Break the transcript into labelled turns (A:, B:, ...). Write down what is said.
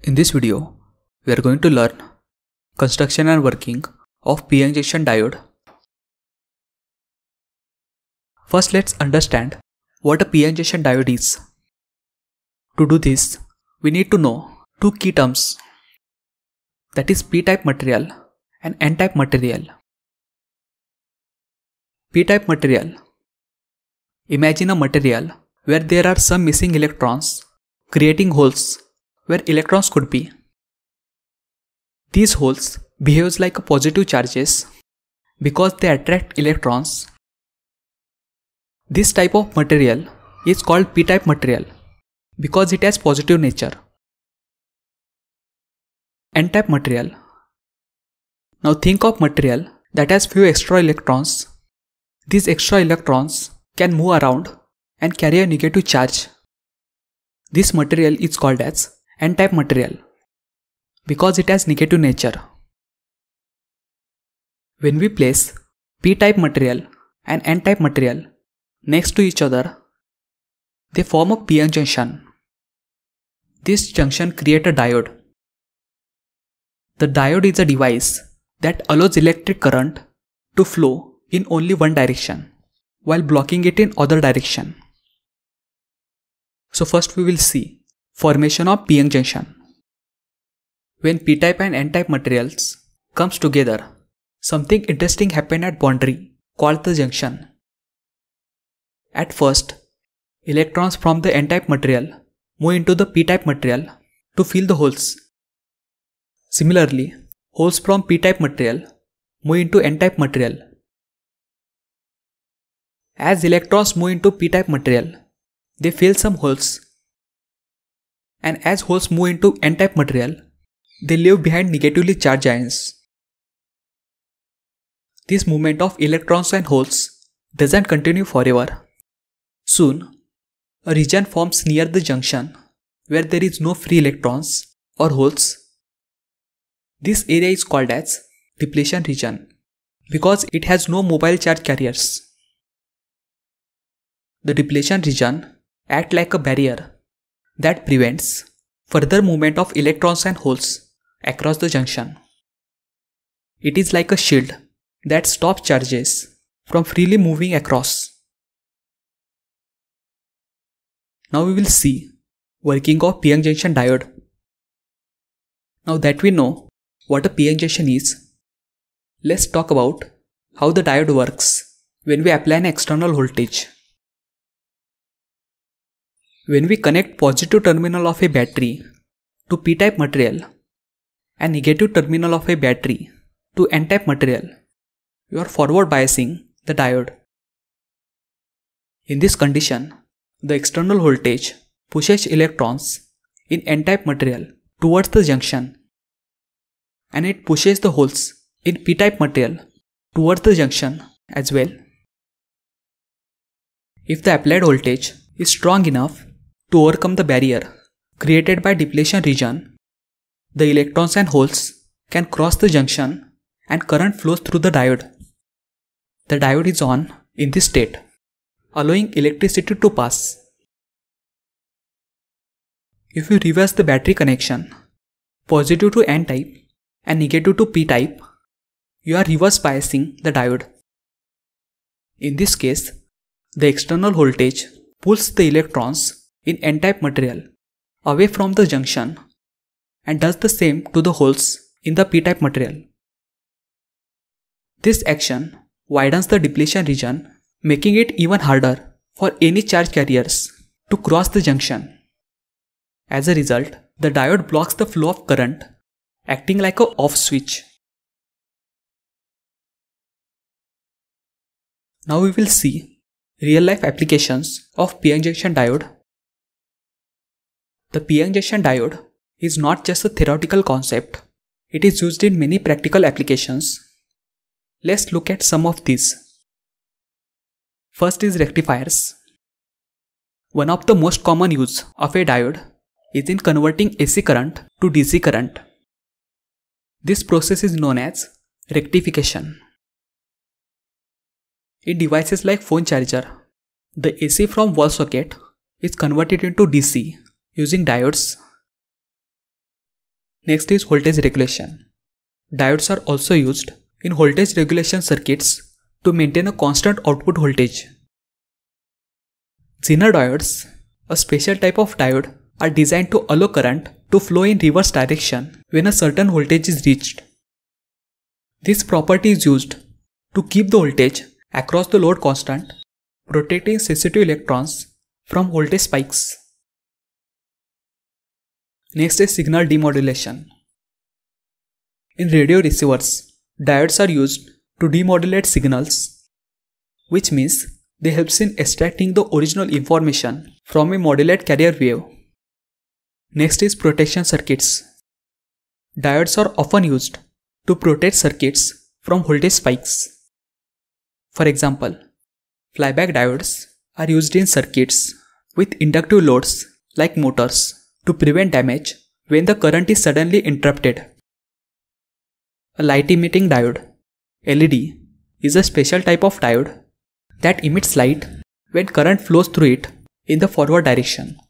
A: In this video, we are going to learn construction and working of p-n junction diode. First, let's understand what a p-n junction diode is. To do this, we need to know two key terms, that is p-type material and n-type material. P-type material. Imagine a material where there are some missing electrons, creating holes where electrons could be. These holes behave like positive charges because they attract electrons. This type of material is called p-type material because it has positive nature. N-type material. Now think of material that has few extra electrons. These extra electrons can move around and carry a negative charge. This material is called as N-type material because it has negative nature. When we place p-type material and n-type material next to each other, they form a p-n junction. This junction creates a diode. The diode is a device that allows electric current to flow in only one direction while blocking it in other direction. So first we will see formation of p-n junction. When p-type and n-type materials comes together, something interesting happens at boundary called the junction. At first, electrons from the n-type material move into the p-type material to fill the holes. Similarly, holes from p-type material move into n-type material. As electrons move into p-type material, they fill some holes. And as holes move into n-type material, they leave behind negatively charged ions. This movement of electrons and holes doesn't continue forever. Soon, a region forms near the junction where there is no free electrons or holes. This area is called as depletion region because it has no mobile charge carriers. The depletion region acts like a barrier that prevents further movement of electrons and holes across the junction. It is like a shield that stops charges from freely moving across. Now we will see working of p-n junction diode. Now that we know what a p-n junction is, let's talk about how the diode works when we apply an external voltage. When we connect positive terminal of a battery to p-type material and negative terminal of a battery to n-type material, you are forward biasing the diode. In this condition, the external voltage pushes electrons in n-type material towards the junction, and it pushes the holes in p-type material towards the junction as well. If the applied voltage is strong enough to overcome the barrier created by depletion region, the electrons and holes can cross the junction and current flows through the diode. The diode is on in this state, allowing electricity to pass. If you reverse the battery connection, positive to n-type and negative to p-type, you are reverse biasing the diode. In this case, the external voltage pulls the electrons in n-type material away from the junction and does the same to the holes in the p-type material. This action widens the depletion region, making it even harder for any charge carriers to cross the junction. As a result, the diode blocks the flow of current, acting like an off switch. Now we will see real-life applications of p-n junction diode. The p-n junction diode is not just a theoretical concept, it is used in many practical applications. Let's look at some of these. First is rectifiers. One of the most common use of a diode is in converting AC current to DC current. This process is known as rectification. In devices like phone charger, the AC from wall socket is converted into DC using diodes. Next is voltage regulation. Diodes are also used in voltage regulation circuits to maintain a constant output voltage. Zener diodes, a special type of diode, are designed to allow current to flow in reverse direction when a certain voltage is reached. This property is used to keep the voltage across the load constant, protecting sensitive electrons from voltage spikes. Next is signal demodulation. In radio receivers, diodes are used to demodulate signals, which means they help in extracting the original information from a modulate carrier wave. Next is protection circuits. Diodes are often used to protect circuits from voltage spikes. For example, flyback diodes are used in circuits with inductive loads like motors to prevent damage when the current is suddenly interrupted. A light emitting diode, LED, is a special type of diode that emits light when current flows through it in the forward direction.